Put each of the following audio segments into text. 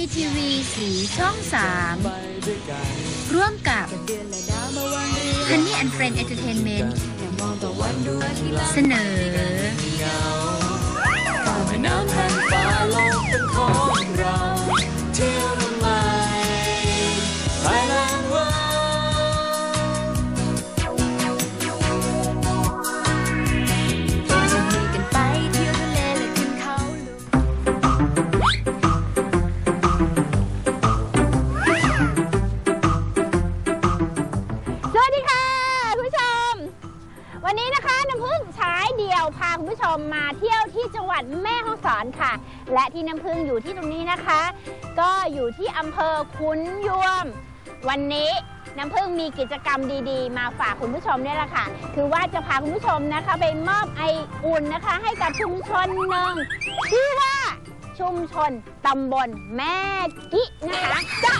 ทีวีสีช่อง3ร่วมกับ Honey and Friend Entertainment เสนอแม่น้ำแห่งฟ้าโลกเป็นของเราเที่ยวทำไม Thailand World จะมีกันไปเที่ยวทะเลและขึ้นเขาสวัสดีค่ะคุณผู้ชมวันนี้นะคะน้ำพึ่งฉายเดี่ยวพาคุณผู้ชมมาเที่ยวที่จังหวัดแม่ฮ่องสอนค่ะและที่น้ำพึ่งอยู่ที่ตรงนี้นะคะก็อยู่ที่อำเภอขุนยวมวันนี้น้ำพึ่งมีกิจกรรมดีๆมาฝากคุณผู้ชมนี่แหละค่ะคือว่าจะพาคุณผู้ชมนะคะไปมอบไออุ่นนะคะให้กับชุมชนหนึ่งชื่อว่าชุมชนตำบลแม่กินะคะจะ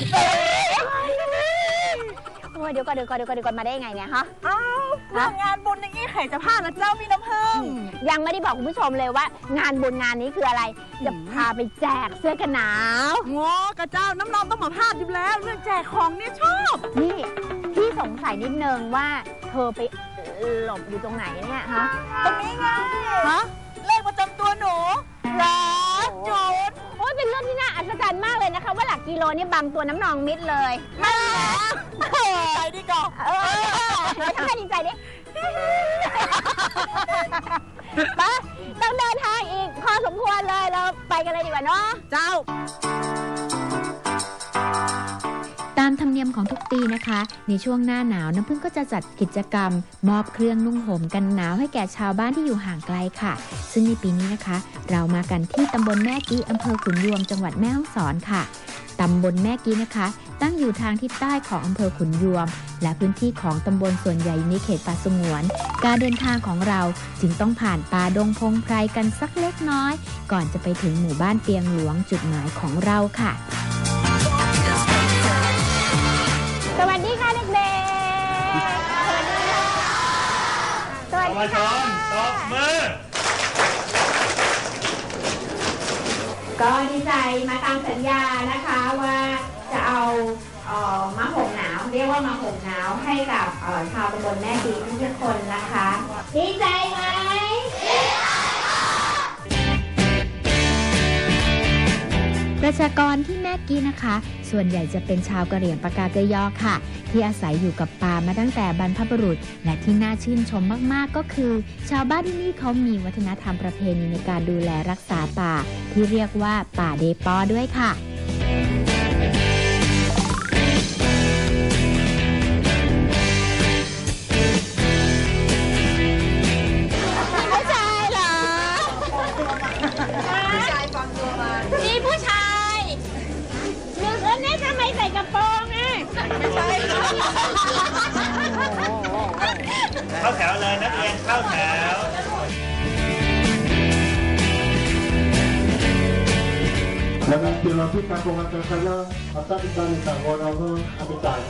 โอ้ยเดี๋ยวก่อนมาได้ยังไงเนี่ยฮะเรื่องงานบุญอย่างนี้ใครจะพลาดนะเจ้าพี่น้ำพึ่งยังไม่ได้บอกคุณผู้ชมเลยว่างานบุญงานนี้คืออะไรจะพาไปแจกเสื้อกันหนาวง้อกระเจ้าน้ำนองต้องมาพลาดอยู่แล้วเรื่องแจกของเนี่ยชอบนี่พี่สงสัยนิดนึงว่าเธอไปหลบอยู่ตรงไหนเนี่ยฮะตรงนี้ไงฮะเลขประจำตัวหนูเหรอโจนโอ้ยเป็นเรื่องที่น่าอัศจรรย์มากเลยนะคะว่าหลักกิโลนี่บังตัวน้ำนองมิดเลยไม่ใจดีก่อนทำให้ดีใจดิไปต้องเดินทางอีกพอสมควรเลยเราไปกันเลยดีกว่าเนาะเจ้าตามธรรมเนียมของทุกปีนะคะในช่วงหน้าหนาวน้ำพึ่งก็จะจัดกิจกรรมมอบเครื่องนุ่งห่มกันหนาวให้แก่ชาวบ้านที่อยู่ห่างไกลค่ะซึ่งในปีนี้นะคะเรามากันที่ตำบลแม่กี้อำเภอขุนยวมจังหวัดแม่ฮ่องสอนค่ะตำบลแม่กี้นะคะตั้งอยู่ทางทิศใต้ของอำเภอขุนยวมและพื้นที่ของตำบลส่วนใหญ่ในเขตป่าสงวนการเดินทางของเราจึงต้องผ่านป่าดงพงไพรกันสักเล็กน้อยก่อนจะไปถึงหมู่บ้านเปียงหลวงจุดหมายของเราค่ะสวัสดีค่ะเด็กๆสวัสดีค่ะตบมือก็ดีใจมาตามสัญญานะคะว่าจะเอามาห่มหนาวเรียกว่ามาห่มหนาวให้กับชาวตำบลแม่กี้ทุกคนนะคะดีใจไหมประชากรที่แม่กี้นะคะส่วนใหญ่จะเป็นชาวกะเหรี่ยงปากาเกยอค่ะที่อาศัยอยู่กับป่ามาตั้งแต่บรรพบุรุษและที่น่าชื่นชมมากๆก็คือชาวบ้านที่นี่เขามีวัฒนธรรมประเพณีในการดูแลรักษาป่าที่เรียกว่าป่าเดปอด้วยค่ะเข้าแถวเลยนักเรียนเข้าแถว Nanti lagi kampungan saya atau kita minta orang habitat.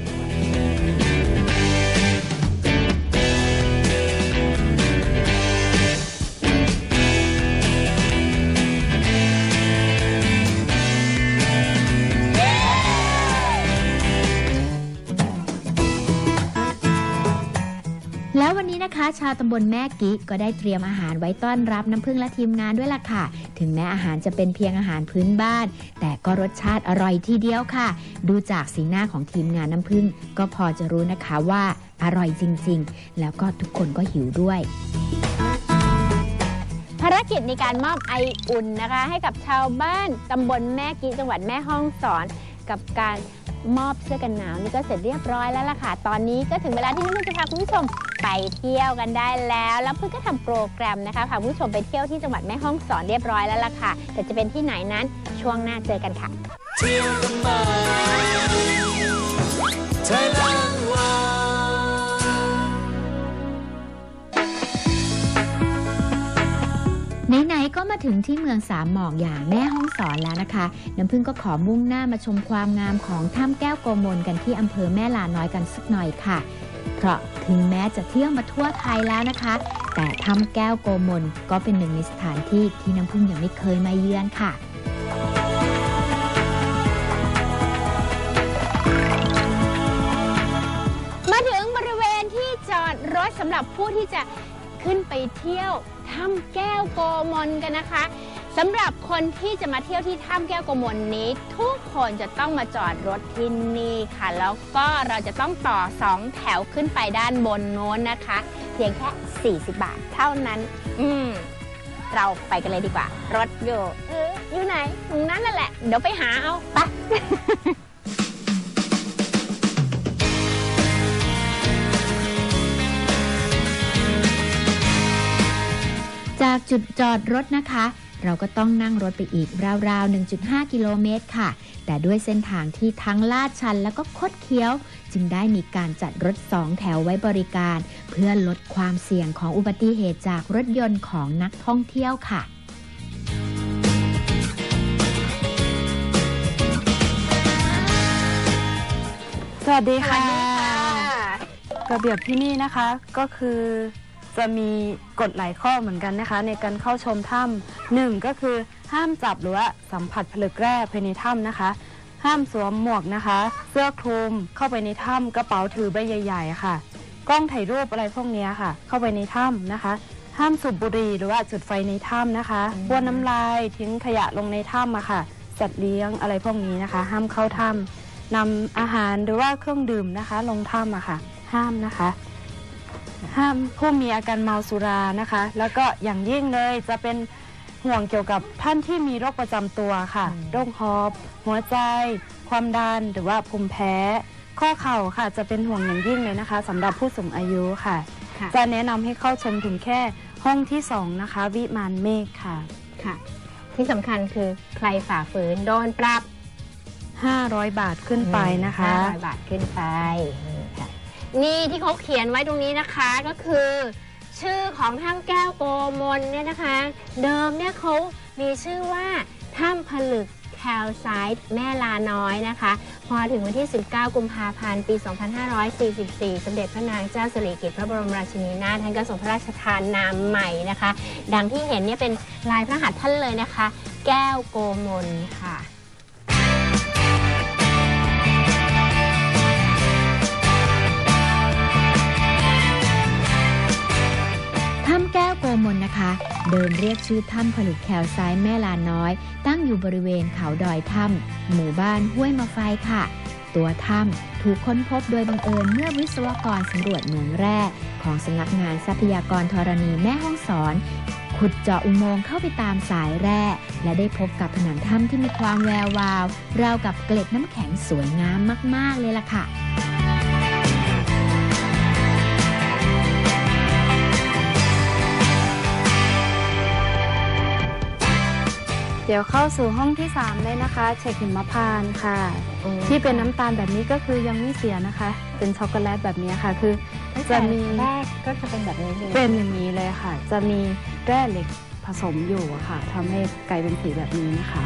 แล้ววันนี้นะคะชาวตำบลแม่กี้ก็ได้เตรียมอาหารไว้ต้อนรับน้ำพึ่งและทีมงานด้วยล่ะค่ะถึงแม้อาหารจะเป็นเพียงอาหารพื้นบ้านแต่ก็รสชาติอร่อยทีเดียวค่ะดูจากสีหน้าของทีมงานน้ำพึ่งก็พอจะรู้นะคะว่าอร่อยจริงๆแล้วก็ทุกคนก็หิวด้วยภารกิจในการมอบไออุ่นนะคะให้กับชาวบ้านตำบลแม่กี้จังหวัดแม่ฮ่องสอนกับการมอบเสื้อกันหนาวนี่ก็เสร็จเรียบร้อยแล้วล่ะค่ะตอนนี้ก็ถึงเวลาที่น้ำพึ่งจะพาคุณผู้ชมไปเที่ยวกันได้แล้วพึ่งก็ทำโปรแกรมนะคะพาคุณผู้ชมไปเที่ยวที่จังหวัดแม่ฮ่องสอนเรียบร้อยแล้วล่ะค่ะแต่จะเป็นที่ไหนนั้นช่วงหน้าเจอกันค่ะเที่ยวกันมาไทยแลนด์วไหนๆก็มาถึงที่เมืองสามหมอกอย่างแม่ฮ่องสอนแล้วนะคะน้ำพึ่งก็ขอมุ่งหน้ามาชมความงามของถ้ำแก้วโกมลกันที่อำเภอแม่ลาน้อยกันสักหน่อยค่ะเพราะถึงแม้จะเที่ยวมาทั่วไทยแล้วนะคะแต่ถ้ำแก้วโกมลก็เป็นหนึ่งในสถานที่ที่น้ำพึ่งยังไม่เคยมาเยือนค่ะหรับผู้ที่จะขึ้นไปเที่ยวถ้ำแก้วโกมลกันนะคะสำหรับคนที่จะมาเที่ยวที่ถ้ำแก้วโกมลนี้ทุกคนจะต้องมาจอดรถที่นี่ค่ะแล้วก็เราจะต้องต่อ2แถวขึ้นไปด้านบนโน้นนะคะเพียงแค่40 บาทเท่านั้นเราไปกันเลยดีกว่ารถอยู่ไหนตรงนั้นนั่นแหละเดี๋ยวไปหาเอาไปจากจุดจอดรถนะคะเราก็ต้องนั่งรถไปอีกราวๆ 1.5 กิโลเมตรค่ะแต่ด้วยเส้นทางที่ทั้งลาดชันแล้วก็คดเคี้ยวจึงได้มีการจัดรถ2แถวไว้บริการเพื่อลดความเสี่ยงของอุบัติเหตุจากรถยนต์ของนักท่องเที่ยวค่ะสวัสดีค่ะระเบียบที่นี่นะคะก็คือจะมีกฎหลายข้อเหมือนกันนะคะในการเข้าชมถ้ำ1ก็คือห้ามจับหรือว่าสัมผัสผลึกแร่ภายในถ้ำนะคะห้ามสวมหมวกนะคะเสื้อคลุมเข้าไปในถ้ำกระเป๋าถือใบใหญ่ๆค่ะกล้องถ่ายรูปอะไรพวกนี้ค่ะเข้าไปในถ้ำนะคะห้ามสูบบุหรี่หรือว่าจุดไฟในถ้ำนะคะบ้วนน้ำลายทิ้งขยะลงในถ้ำค่ะสัตว์เลี้ยงอะไรพวกนี้นะคะห้ามเข้าถ้ำนำอาหารหรือว่าเครื่องดื่มนะคะลงถ้ำค่ะห้ามนะคะห้ามผู้มีอาการเมาสุรานะคะแล้วก็อย่างยิ่งเลยจะเป็นห่วงเกี่ยวกับท่านที่มีโรคประจำตัวค่ะโรคหอบหัวใจความดันหรือว่าภูมิแพ้ข้อเข่าค่ะจะเป็นห่วงอย่างยิ่งเลยนะคะสำหรับผู้สูงอายุค่ะจะแนะนำให้เข้าชมถึงแค่ห้องที่2นะคะวิมานเมฆค่ะที่สำคัญคือใครฝ่าฝืนโดนปรับ 500 บาทขึ้นไปนะคะ 500 บาทขึ้นไปนี่ที่เขาเขียนไว้ตรงนี้นะคะก็คือชื่อของถ้ำแก้วโกมลเนี่ยนะคะเดิมเนี่ยเขามีชื่อว่าถ้ำผลึกแคลไซต์แม่ลาน้อยนะคะพอถึงวันที่19 กุมภาพันธ์ปี 2544 สมเด็จพระนางเจ้าสิริกิติ์พระบรมราชินีนาถท่านก็ทรงพระราชทานนามใหม่นะคะดังที่เห็นเนี่ยเป็นลายพระหัตถ์ท่านเลยนะคะแก้วโกมลค่ะถ้ำแก้วโกมลนะคะเดิมเรียกชื่อถ้ำผลึกแคลไซต์แม่ลาน้อยตั้งอยู่บริเวณเขาดอยถ้ำหมู่บ้านห้วยมะไฟค่ะตัวถ้ำถูกค้นพบโดยบังเอิญเมื่อวิศวกรสำรวจเหมืองแร่ของสำนักงานทรัพยากรธรณีแม่ฮ่องสอนขุดเจาะอุโมงค์เข้าไปตามสายแร่และได้พบกับผนังถ้ำที่มีความแวววาวราวกับเกล็ดน้ำแข็งสวยงามมากๆเลยล่ะค่ะเดี๋ยวเข้าสู่ห้องที่3เลยนะคะเชคหิมพานต์ค่ะที่เป็นน้ำตาลแบบนี้ก็คือยังไม่เสียนะคะเป็นช็อกโกแลตแบบนี้ค่ะคือจะมีแร่ก็จะเป็นแบบนี้เป็นอย่างนี้เลยค่ะจะมีแร่เหล็กผสมอยู่ค่ะทำให้กลายเป็นสีแบบนี้นะคะ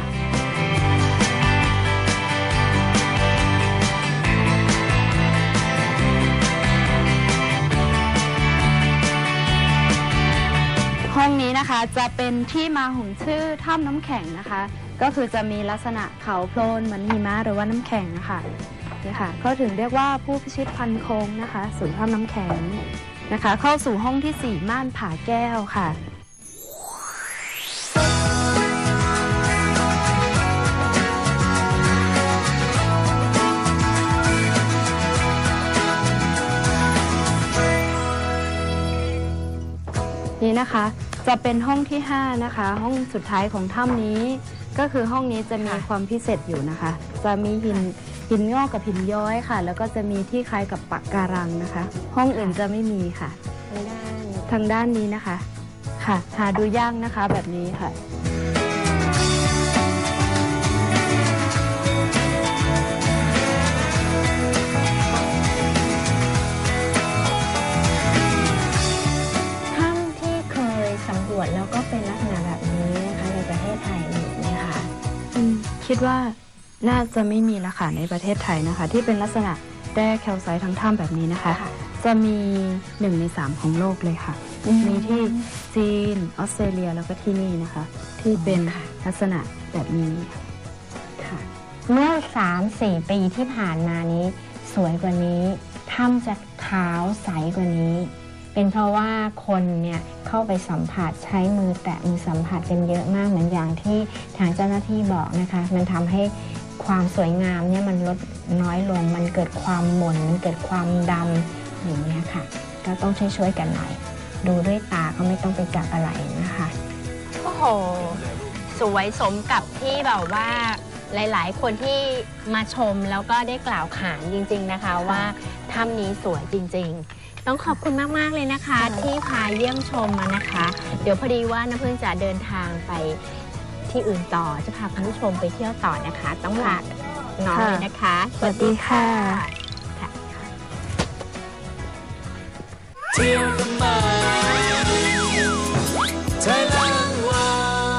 ห้องนี้นะคะจะเป็นที่มาของชื่อถ้ำน้ำแข็งนะคะก็คือจะมีลักษณะเขาโพลนเหมือนหิมะหรือว่าน้ำแข็งนะคะนี่ค่ะเขาถึงเรียกว่าผู้พิชิตพันโค้งนะคะศูนย์ถ้ำน้ำแข็งนะคะเข้าสู่ห้องที่4ม่านผาแก้วค่ะนี่นะคะจะเป็นห้องที่5นะคะห้องสุดท้ายของถ้ำนี้ก็คือห้องนี้จะมีความพิเศษอยู่นะคะจะมีหินงอกกับหินย้อยค่ะแล้วก็จะมีที่คล้ายกับปะการังนะคะห้องอื่นจะไม่มีค่ะทางด้านนี้นะคะค่ะหาดูยากนะคะแบบนี้ค่ะแล้วก็เป็นลักษณะแบบนี้นะคะในประเทศไทยมีไหมคะคิดว่าน่าจะไม่มีละค่ะในประเทศไทยนะคะที่เป็นลักษณะแร่แคลไซต์ทั้งถ้ำแบบนี้นะคะจะมี1 ใน 3ของโลกเลยค่ะมีที่จีนออสเตรเลียแล้วก็ที่นี่นะคะที่เป็นลักษณะแบบนี้ค่ะเมื่อ 3-4 ปีที่ผ่านมานี้สวยกว่านี้ถ้ำจะขาวใสกว่านี้เเป็นเพราะว่าคนเนี่ยเข้าไปสัมผัสใช้มือแตะมือสัมผัสกันเยอะมากเหมือนอย่างที่ทางเจ้าหน้าที่บอกนะคะมันทำให้ความสวยงามเนี่ยมันลดน้อยลงมันเกิดความหม่นมันเกิดความดำอย่างนี้ค่ะก็ต้องช่วยกันหน่อยดูด้วยตาก็ไม่ต้องไปจับอะไรนะคะโอ้โหสวยสมกับที่แบบว่าหลายๆคนที่มาชมแล้วก็ได้กล่าวขานจริงๆนะคะว่าถ้ำนี้สวยจริงๆต้องขอบคุณมากๆเลยนะคะที่พาเยี่ยมชมมานะคะเดี๋ยวพอดีว่าน้ำพึ่งจะเดินทางไปที่อื่นต่อจะพาคุณผู้ชมไปเที่ยวต่อนะคะต้องลาน้องเลยนะคะสวัสดีค่ะเที่ยวกันมาไทยแลนด์วา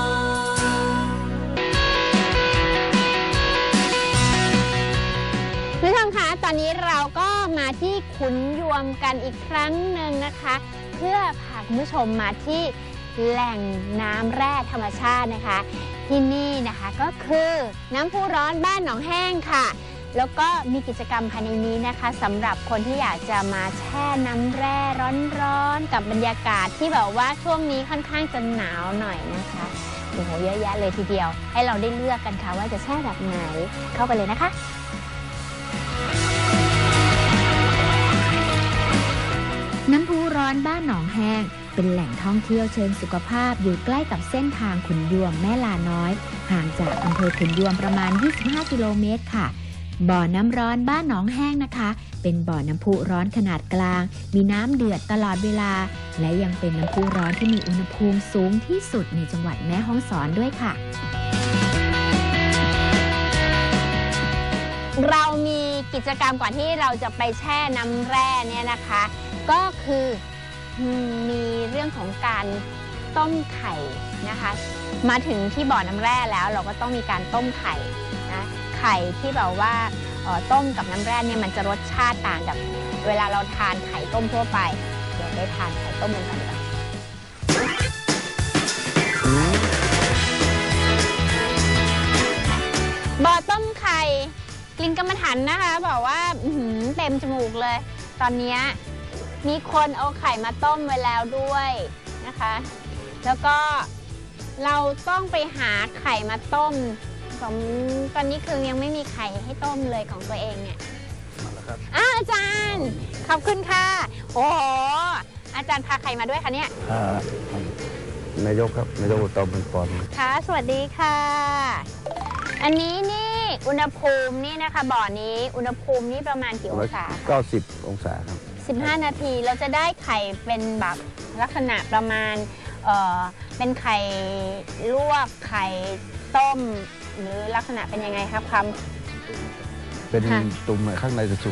คุณผู้ชมคะตอนนี้เราก็มาที่ขุนยวมกันอีกครั้งหนึ่งนะคะเพื่อพาคุณผู้ชมมาที่แหล่งน้ำแร่ธรรมชาตินะคะที่นี่นะคะก็คือน้ำพุร้อนบ้านหนองแห้งค่ะแล้วก็มีกิจกรรมภายในนี้นะคะสำหรับคนที่อยากจะมาแช่น้ำแร่ร้อนๆกับบรรยากาศที่แบบว่าช่วงนี้ค่อนข้างจะหนาวหน่อยนะคะโอ้โหเยอะแยะเลยทีเดียวให้เราได้เลือกกันค่ะว่าจะแช่แบบไหนเข้าไปเลยนะคะน้ำพุร้อนบ้านหนองแห้งเป็นแหล่งท่องเที่ยวเชิงสุขภาพอยู่ใกล้กับเส้นทางขุนยวมแม่ลาน้อยห่างจากอำเภอขุนยวมประมาณ25 กิโลเมตรค่ะบ่อน้ำร้อนบ้านหนองแห้งนะคะเป็นบ่อน้ำพุร้อนขนาดกลางมีน้ำเดือดตลอดเวลาและยังเป็นน้ำพุร้อนที่มีอุณหภูมิสูงที่สุดในจังหวัดแม่ฮ่องสอนด้วยค่ะเรามีกิจกรรมก่อนที่เราจะไปแช่น้ำแร่เนี่ยนะคะก็คือมีเรื่องของการต้มไข่นะคะมาถึงที่บ่อน้ำแร่แล้วเราก็ต้องมีการต้มไข่นะไข่ที่แบบว่าต้มกับน้ำแร่เนี่ยมันจะรสชาติต่างกับเวลาเราทานไข่ต้มทั่วไปเดี๋ยวได้ทานไข่ต้มกันก่อนบ่อต้มไข่กลิ่นกรรมฐานนะคะบอกว่าเต็มจมูกเลยตอนนี้มีคนเอาไข่มาต้มไว้แล้วด้วยนะคะแล้วก็เราต้องไปหาไข่มาต้มตอนนี้คือยังไม่มีไข่ให้ต้มเลยของตัวเองเนี่ยอาจารย์ขอบคุณค่ะโอ้โหอาจารย์พาไข่มาด้วยคะเนี่ยนายกครับนายกอบต.บึงปอนค่ะสวัสดีค่ะอันนี้นี่อุณหภูมินี่นะคะบ่อนี้อุณหภูมินี่ประมาณกี่องศา 90 องศาครับ 15 นาทีเราจะได้ไข่เป็นแบบลักษณะประมาณเป็นไข่ลวกไข่ต้มหรือลักษณะเป็นยังไงครับความเป็นตุ่มข้างในจะสุก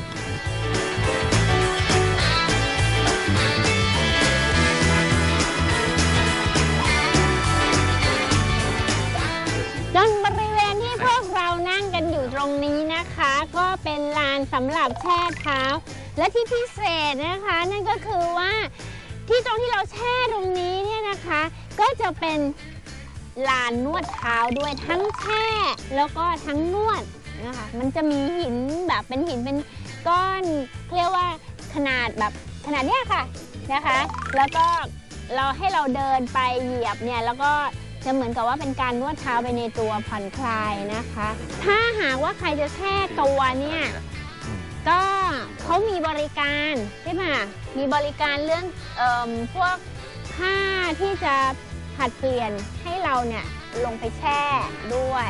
ด้านบริเวณที่พวกเรานั่งกันอยู่ตรงนี้นะคะก็เป็นลานสำหรับแช่เท้าและที่พิเศษนะคะนั่นก็คือว่าที่ตรงที่เราแช่ตรงนี้เนี่ยนะคะก็จะเป็นลานนวดเท้าด้วยทั้งแช่แล้วก็ทั้งนวดนะคะมันจะมีหินแบบเป็นหินเป็นก้อนเรียกว่าขนาดแบบขนาดเนี้ยค่ะนะคะแล้วก็เราให้เราเดินไปเหยียบเนี่ยแล้วก็จะเหมือนกับว่าเป็นการนวดเท้าไปในตัวผ่อนคลายนะคะถ้าหากว่าใครจะแช่ตัวเนี่ยก็เขามีบริการใช่ไหมมีบริการเรื่องพวกผ้าที่จะผัดเปลี่ยนให้เราเนี่ยลงไปแช่ด้วย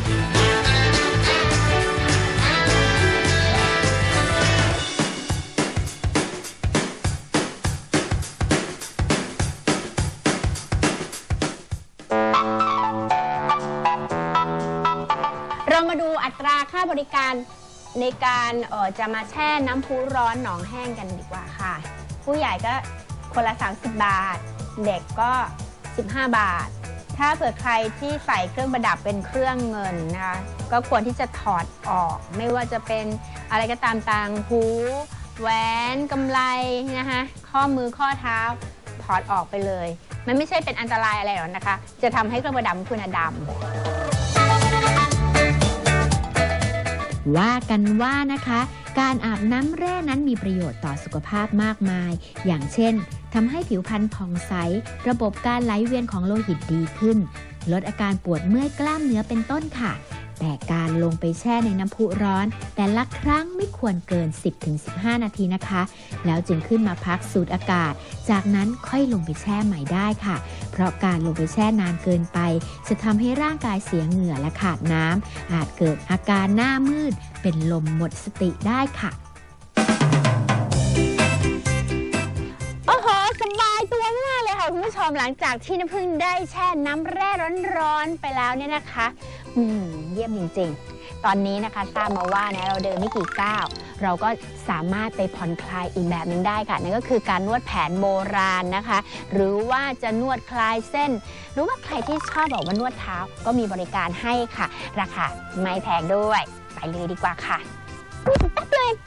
เรามาดูอัตราค่าบริการในการจะมาแช่น้ำพุร้อนหนองแห้งกันดีกว่าค่ะผู้ใหญ่ก็คนละ30 บาทเด็กก็15 บาทถ้าเผื่อใครที่ใส่เครื่องประดับเป็นเครื่องเงินนะคะก็ควรที่จะถอดออกไม่ว่าจะเป็นอะไรก็ตามต่างหูแหวนกำไลนะคะข้อมือข้อเท้าถอดออกไปเลยมันไม่ใช่เป็นอันตรายอะไรหรอกนะคะจะทำให้เครื่องประดับคุณดำว่ากันว่านะคะ การอาบน้ำแร่นั้นมีประโยชน์ต่อสุขภาพมากมาย อย่างเช่นทำให้ผิวพรรณผ่องใสระบบการไหลเวียนของโลหิตดีขึ้นลดอาการปวดเมื่อยกล้ามเนื้อเป็นต้นค่ะแต่การลงไปแช่ในน้ำพุร้อนแต่ละครั้งไม่ควรเกิน 10-15 นาทีนะคะแล้วจึงขึ้นมาพักสูดอากาศจากนั้นค่อยลงไปแช่ใหม่ได้ค่ะเพราะการลงไปแช่นานเกินไปจะทำให้ร่างกายเสียเหงื่อและขาดน้ำอาจเกิดอาการหน้ามืดเป็นลมหมดสติได้ค่ะโอ้โหสบายตัวมากเลยค่ะคุณผู้ชมหลังจากที่น้ำพึ่งได้แช่น้ำแร่ร้อนๆไปแล้วเนี่ยนะคะเยี่ยมจริงๆตอนนี้นะคะทราบมาว่านะเราเดินไม่กี่ก้าวเราก็สามารถไปผ่อนคลายอีกแบบหนึ่งได้ค่ะนั่นก็คือการนวดแผนโบราณนะคะหรือว่าจะนวดคลายเส้นหรือว่าใครที่ชอบบอกว่านวดเท้าก็มีบริการให้ค่ะราคาไม่แพงด้วยไปเลยดีกว่าค่ะแป๊บเลย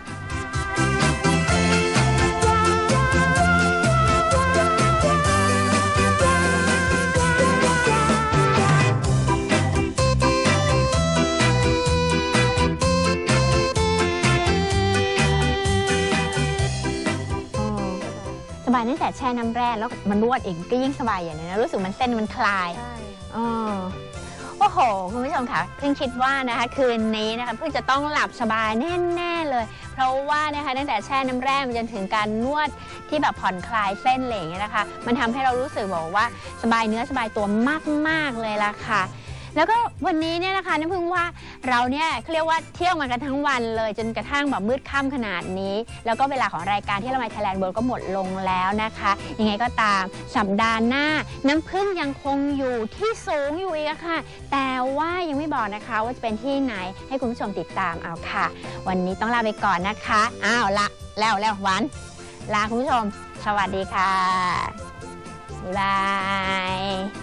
สบายตั้งแต่แช่น้ำแร่แล้วมันนวดเองก็ยิ่งสบายอย่างนี้นะรู้สึกมันเส้นมันคลายโอ้โหคุณผู้ชมค่ะเพิ่งคิดว่านะคะคืนนี้นะคะเพิ่งจะต้องหลับสบายแน่ๆเลยเพราะว่านะคะตั้งแต่แช่น้ำแร่มาจนถึงการนวดที่แบบผ่อนคลายเส้นอะไรอย่างเงี้ยนะคะมันทำให้เรารู้สึกบอกว่าสบายเนื้อสบายตัวมากๆเลยล่ะค่ะแล้วก็วันนี้เนี่ยนะคะน้ำพึ่งว่าเราเนี่ยเขาเรียกว่าเที่ยวมากันทั้งวันเลยจนกระทั่งแบบมืดค่ำขนาดนี้แล้วก็เวลาของรายการที่เรามา Thailand World ก็หมดลงแล้วนะคะยังไงก็ตามสัปดาห์หน้าน้ำพึ่งยังคงอยู่ที่สูงอยู่อีกค่ะแต่ว่ายังไม่บอกนะคะว่าจะเป็นที่ไหนให้คุณผู้ชมติดตามเอาค่ะวันนี้ต้องลาไปก่อนนะคะแล้วหวานลาคุณผู้ชมสวัสดีค่ะบ๊ายบาย